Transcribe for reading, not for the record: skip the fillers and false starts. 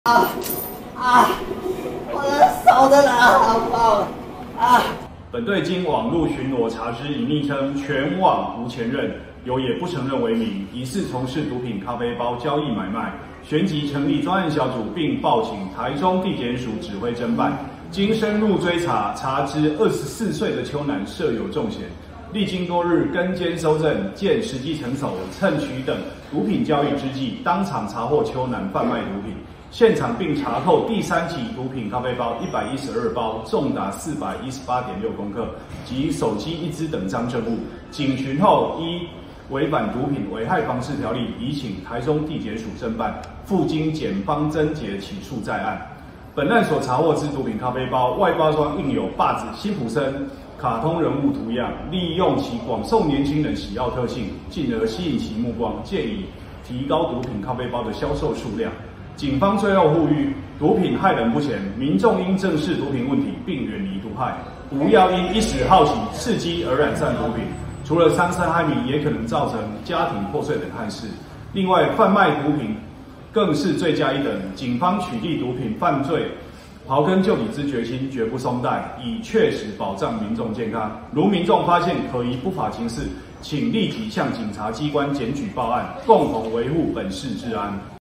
啊啊！我的手真的好痛啊！ 本队经网络巡逻查知，以昵称全网无前任，有也不承认为名，疑似从事毒品咖啡包交易买卖，旋即成立专案小组，并报请台中地检署指挥侦办。经深入追查，查知24岁的邱男设有重嫌。历经多日跟监搜证，见时机成熟，趁取等毒品交易之际，当场查获邱男贩卖毒品。现场并查扣第3起毒品咖啡包112包，重达418.6公克，及手机1支等赃证物。警询后，依违反毒品危害防治条例，移请台中地检署侦办，附经检方侦结起诉在案。本案所查获之毒品咖啡包外包装印有霸子辛普森卡通人物图样，利用其广受年轻人喜好特性，进而吸引其目光，借以提高毒品咖啡包的销售数量。警方最后呼吁：毒品害人不浅，民众应正视毒品问题，并远离毒害，不要因一时好奇、伺机而染上毒品。除了伤身害命，也可能造成家庭破碎等憾事。另外，贩卖毒品更是罪加一等。警方取缔毒品犯罪，刨根究底之决心绝不松懈，以确实保障民众健康。如民众发现可疑不法情事，请立即向警察机关检举报案，共同维护本市治安。